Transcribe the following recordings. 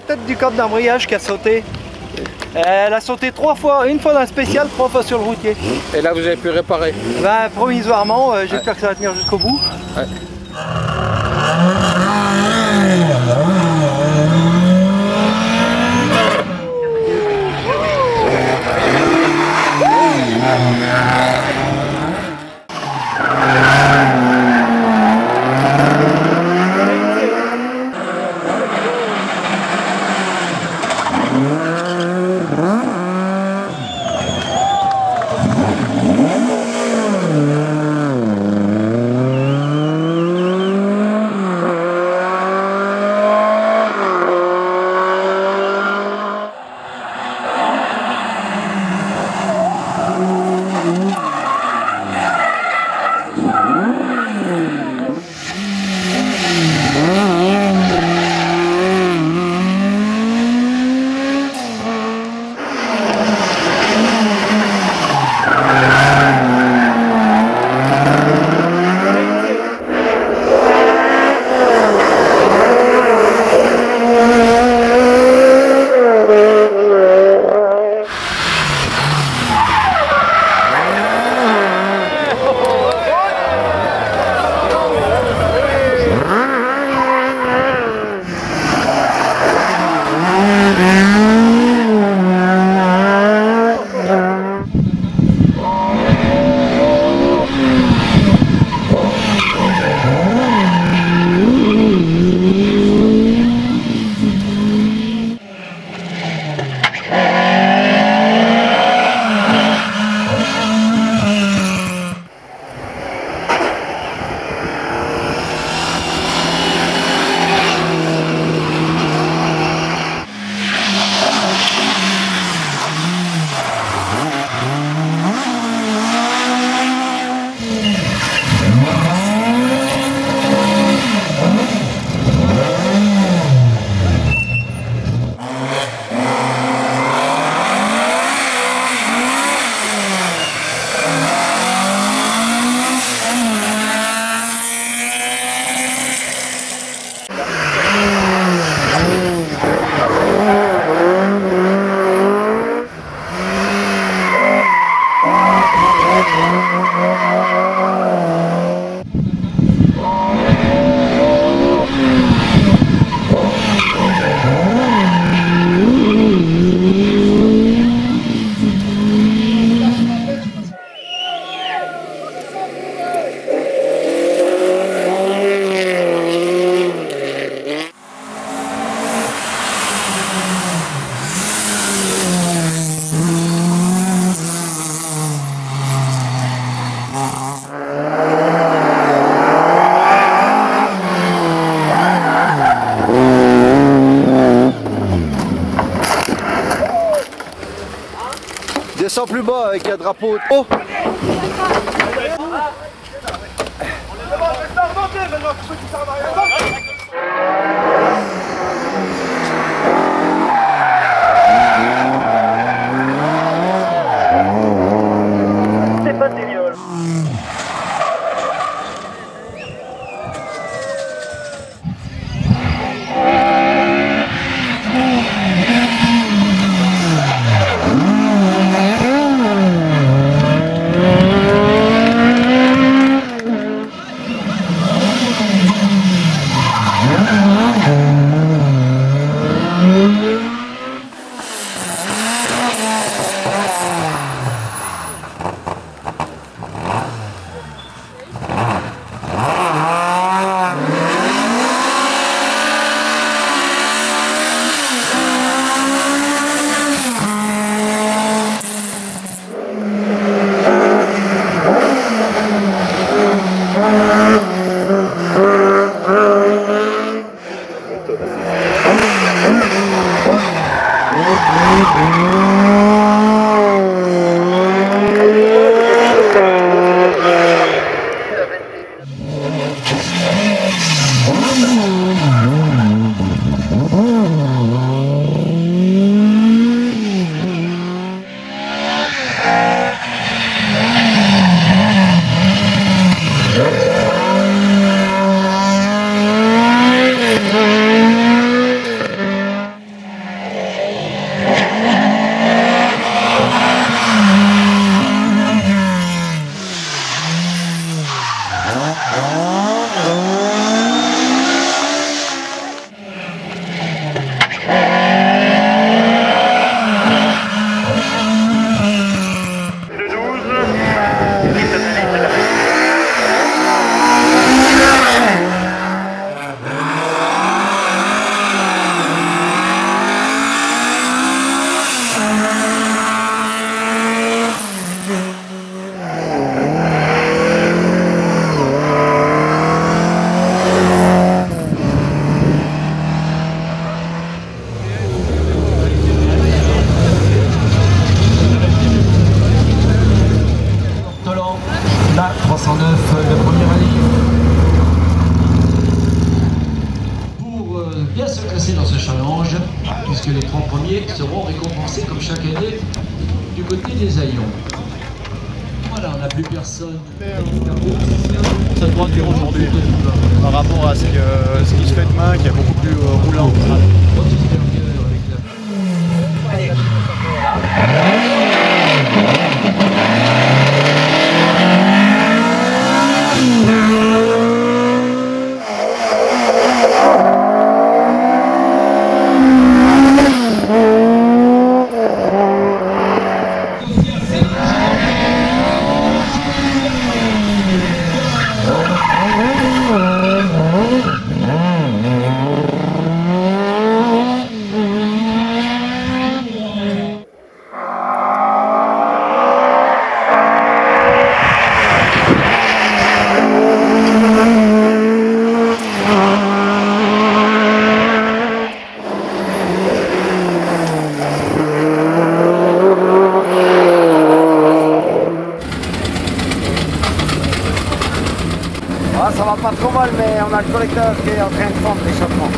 tête du cadre d'embrayage qui a sauté. Elle a sauté 3 fois, une fois dans le spécial, 3 fois sur le routier. Et là vous avez pu réparer? Ben, provisoirement, j'espère que ça va tenir jusqu'au bout. Ouais. Descends plus bas avec un drapeau. Oh. C'est pas des viols. La 309, le premier rallye. Pour bien se classer dans ce challenge, puisque les 3 premiers seront récompensés comme chaque année du côté des haillons. Voilà, on n'a plus personne. Ça doit dire aujourd'hui par rapport à ce qui se fait demain, qui est beaucoup plus roulant. Ça va pas trop mal, mais on a le collecteur qui est en train de fendre l'échappement.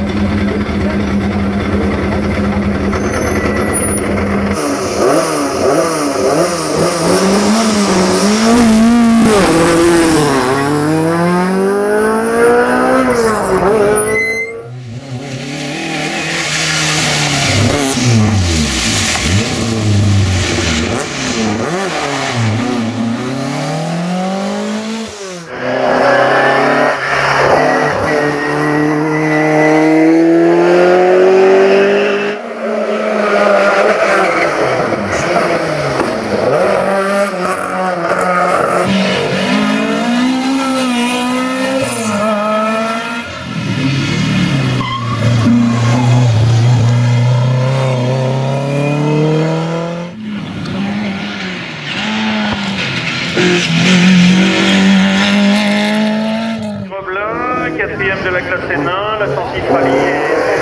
Roblin, 4e de la classe N1, l'ascensi Fralier.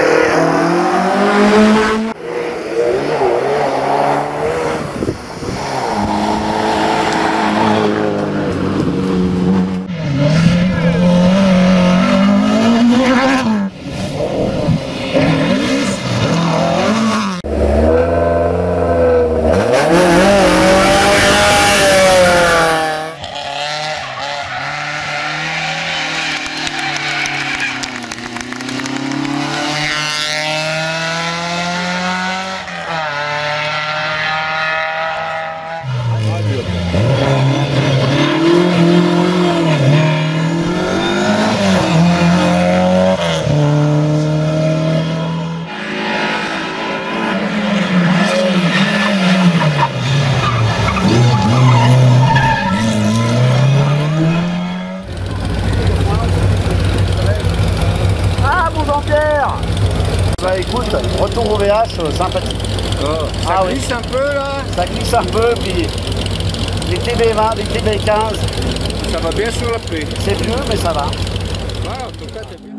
Bah écoute, retour au VH, sympathique. Oh, ça glisse un peu là. Ça glisse un peu, puis les TB20, les TB15. Ça va bien sur la paix. C'est vieux, mais ça va. Ouais, en tout cas, t'es bien.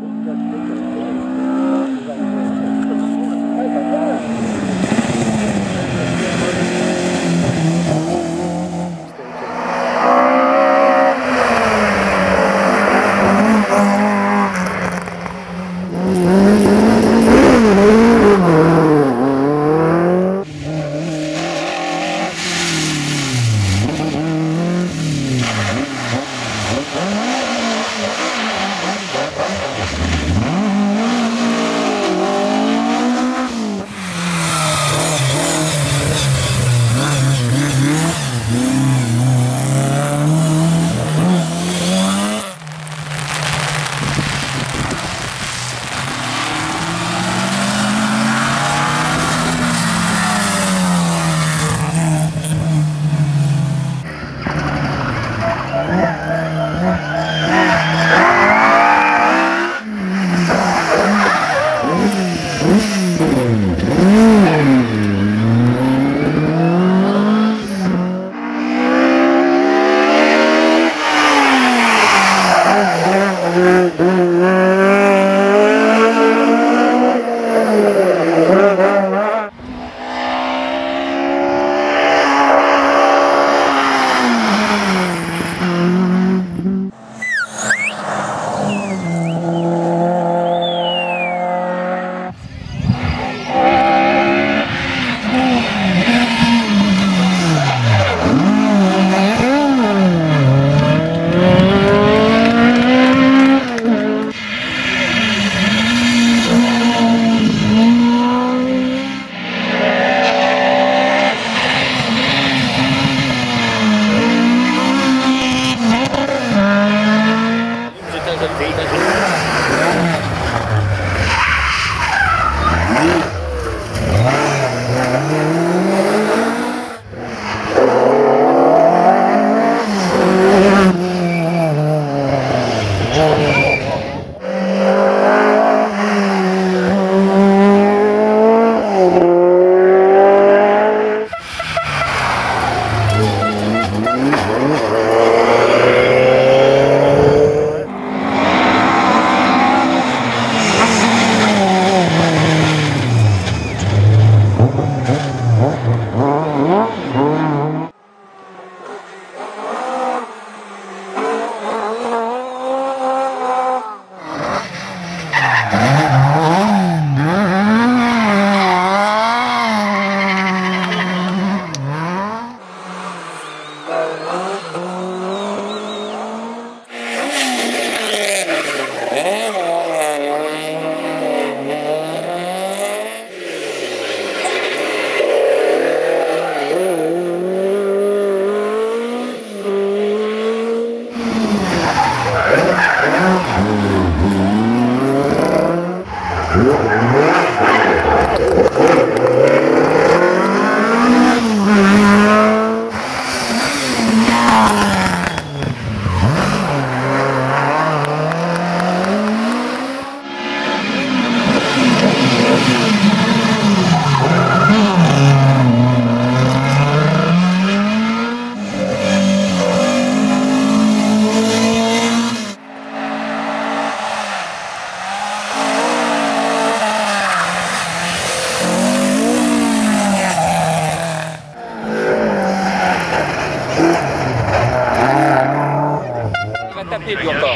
taper lui encore.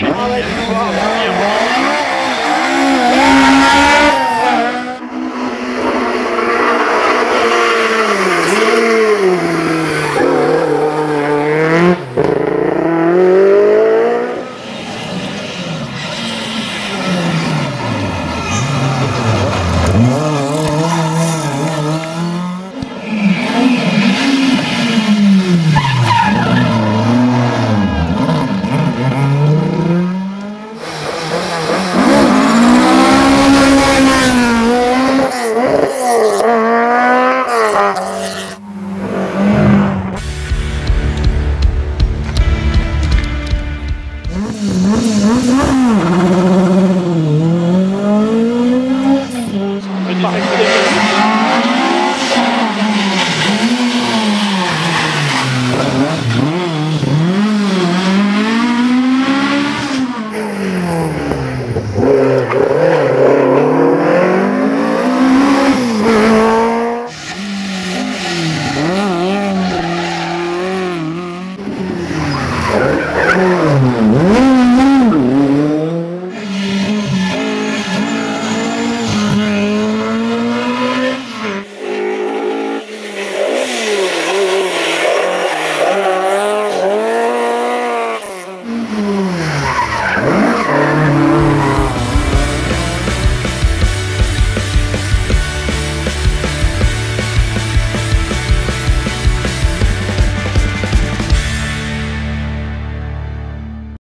Mm-hmm.